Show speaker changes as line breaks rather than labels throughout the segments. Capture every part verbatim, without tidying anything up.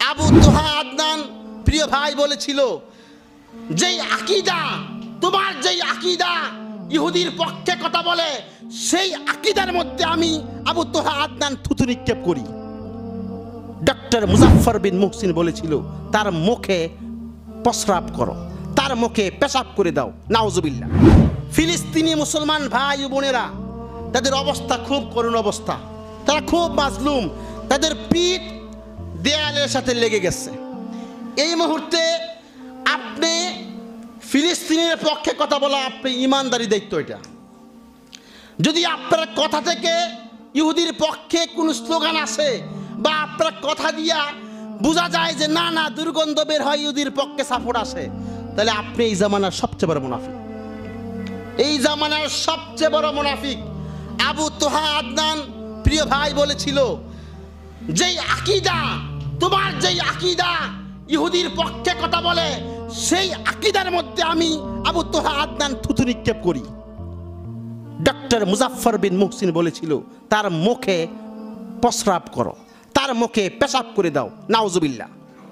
আবু তোহা আদনান প্রিয় ভাই বলেছিল, যেই আকীদা তোমার যেই আকীদা ইহুদির পক্ষে কথা বলে, সেই আকীদার মধ্যে আমি আবু তোহা আদনান থুতু নিক্ষেপ করি। ডক্টর মুজাফফর বিন মুহসিন বলেছিল, তার মুখে প্রস্রাব করো, তার মুখে পেশাব করে দাও। নাউজুবিল্লাহ। ফিলিস্তিনি মুসলমান ভাই ও বোনেরা, তাদের অবস্থা খুব করুণ অবস্থা, তারা খুব মাজলুম, তাদের পিঠ দেয়ালের সাথে লেগে গেছে। এই মুহূর্তে আপনি ফিলিস্তিনের পক্ষে কথা বলা আপনি ইমানদারি দায়িত্ব। এটা যদি আপনার কথা থেকে ইহুদির পক্ষে কোনো স্লোগান আসে বা আপনার কথা দিয়া বোঝা যায় যে না না দুর্গন্ধ বের হয়, ইহুদির পক্ষে সাপোর্ট আসে, তাহলে আপনি এই জামানার সবচেয়ে বড় মুনাফিক। এই জামানার সবচেয়ে বড় মুনাফিক। আবু তোহা আদনান প্রিয় ভাই বলেছিল, যেই আকীদা তোমার যেই আকীদা ইহুদির পক্ষে কথা বলে, সেই আকীদার মধ্যে আমি আবু তোহা আদনান থুতু নিক্ষেপ করি। ডক্টর মুজাফফর বিন মুহসিন বলেছিল, তার মুখে প্রস্রাব করো, তার মুখে পেশাব করে দাও। নাউজুবিল্লাহ।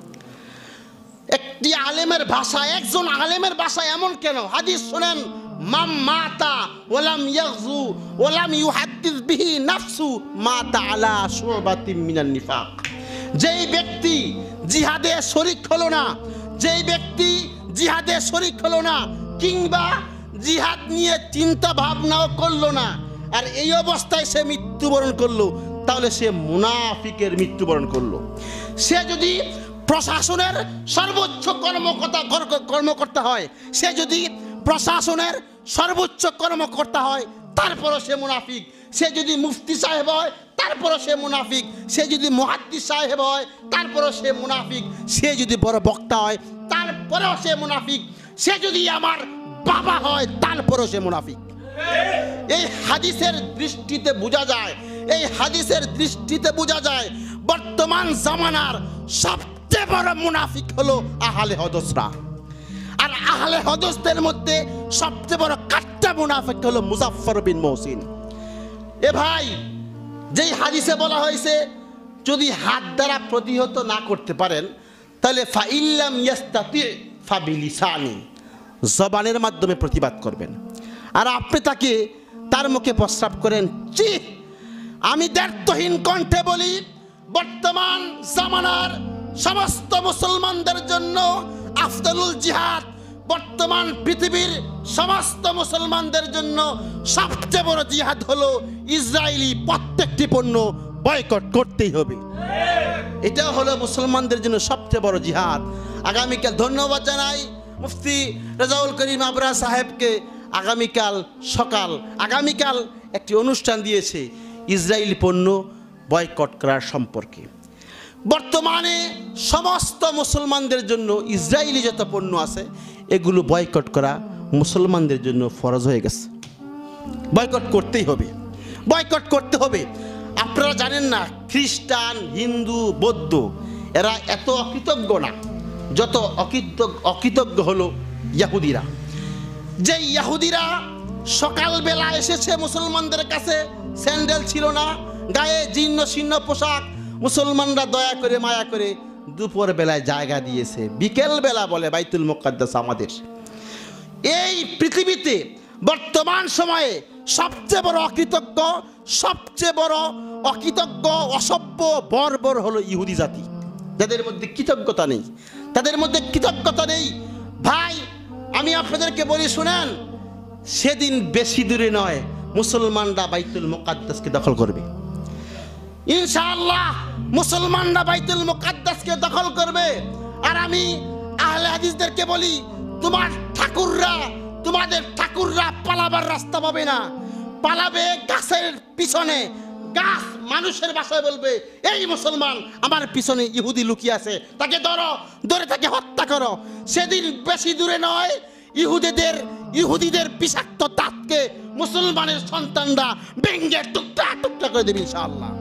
একটি আলেমের ভাষা, একজন আলেমের ভাষা এমন কেন? হাদিস শুনেন, মাম মাতা ওয়ালাম ইয়াগজু ওয়ালাম ইউহাদ্দিস বিহি নাফসু মাতা আলা শুবাতিন মিনান নিফাক। যেই ব্যক্তি জিহাদে শরীক হলো না, যেই ব্যক্তি জিহাদে শরীক হলো না কিংবা জিহাদ নিয়ে চিন্তা ভাবনাও করলো না, আর এই অবস্থায় সে মৃত্যুবরণ করলো, তাহলে সে মুনাফিকের মৃত্যুবরণ করলো। সে যদি প্রশাসনের সর্বোচ্চ কর্মকর্তা কর্মকর্তা হয়, সে যদি প্রশাসনের সর্বোচ্চ কর্মকর্তা হয়, তারপরও সে মুনাফিক। সে যদি মুফতি সাহেব হয়, তারপরও সে মুনাফিক। সে যদি মুহাদ্দিস সাহেব হয়, তারপরও সে মুনাফিক। সে যদি বড় বক্তা হয়, তারপরেও সে মুনাফিক। সে যদি আমার বাবা হয়, তারপরও সে মুনাফিক। এই হাদিসের দৃষ্টিতে বোঝা যায়, এই হাদিসের দৃষ্টিতে বোঝা যায় বর্তমান জামানার সবচেয়ে বড় মুনাফিক হলো আহলে হদিসরা। আর আহলে হদিসদের মধ্যে সবচেয়ে বড় কাট্টা মুনাফিক হলো মুজাফফর বিন মুহসিন। এ ভাই, যেই হাদিসে বলা হয়েছে, যদি হাত দ্বারা প্রতিহত না করতে পারেন, তাহলে ফাইল্লাম ইয়াস্তাতি ফাবিলিসানি, জবানের মাধ্যমে প্রতিবাদ করবেন। আর আপনি তাকে তার মুখে প্রস্রাব করেন। চি, আমি দ্ব্যর্থহীন কণ্ঠে বলি, বর্তমান জামানার সমস্ত মুসলমানদের জন্য আফদালুল জিহাদ, বর্তমান পৃথিবীর সমস্ত মুসলমানদের জন্য সবচেয়ে বড় জিহাদ হলো ইসরায়েলি প্রত্যেকটি পণ্য বয়কট করতেই হবে। এটা হলো মুসলমানদের জন্য সবচেয়ে বড় জিহাদ। আগামীকাল ধন্যবাদ জানাই মুফতি রেজাউল করিম আবরা সাহেবকে। আগামীকাল সকাল আগামীকাল একটি অনুষ্ঠান দিয়েছে ইসরায়েলি পণ্য বয়কট করার সম্পর্কে। বর্তমানে সমস্ত মুসলমানদের জন্য ইসরায়েলি যত পণ্য আছে এগুলো বয়কট করা মুসলমানদের জন্য ফরজ হয়ে গেছে। বয়কট করতেই হবে, বয়কট করতে হবে। আপনারা জানেন না, খ্রিস্টান, হিন্দু, বৌদ্ধ এরা এত অকৃতজ্ঞ না যত অকৃতজ্ঞ অকৃতজ্ঞ হলো ইহুদিরা। যে ইহুদিরা সকালবেলা এসেছে মুসলমানদের কাছে, স্যান্ডেল ছিল না, গায়ে জীর্ণ শীর্ণ পোশাক, মুসলমানরা দয়া করে মায়া করে দুপুর বেলায় জায়গা দিয়েছে, বিকেল বেলা বলে বাইতুল মুকাদ্দাস আমাদের। এই পৃথিবীতে বর্তমান সময়ে সবচেয়ে বড় অকৃতজ্ঞ, সবচেয়ে বড় অকৃতজ্ঞ, অসভ্য, বর্বর হলো ইহুদি জাতি। যাদের মধ্যে কৃতজ্ঞতা নেই, তাদের মধ্যে কৃতজ্ঞতা নেই। ভাই, আমি আপনাদেরকে বলি শুনেন, সেদিন বেশি দূরে নয় মুসলমানরা বাইতুল মুকাদ্দাসকে দখল করবে। ইনশাআল্লাহ মুসলমানরা বাইতুল মুকাদ্দাসকে দখল করবে। আর আমি আহলে হাদিসদেরকে বলি, তোমার ঠাকুররা, তোমাদের ঠাকুররা পালাবার রাস্তা পাবে না, পালাবে গাছের পিছনে। গাছ মানুষের ভাষায় বলবে, এই মুসলমান আমার পিছনে ইহুদি লুকিয়ে আছে, তাকে ধরো, ধরে তাকে হত্যা করো। সেদিন বেশি দূরে নয়, ইহুদিদের ইহুদিদের বিষাক্ত দাঁতকে মুসলমানের সন্তানরা ভেঙ্গে টুকরা টুকরা করে দেবে ইনশাআল্লাহ।